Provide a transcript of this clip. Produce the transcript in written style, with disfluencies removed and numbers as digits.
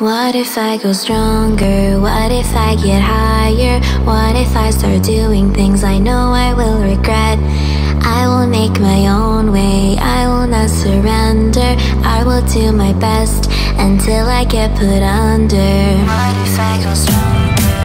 What if I go stronger? What if I get higher? What if I start doing things I know I will regret? I will make my own way, I will not surrender. I will do my best until I get put under. What if I go stronger?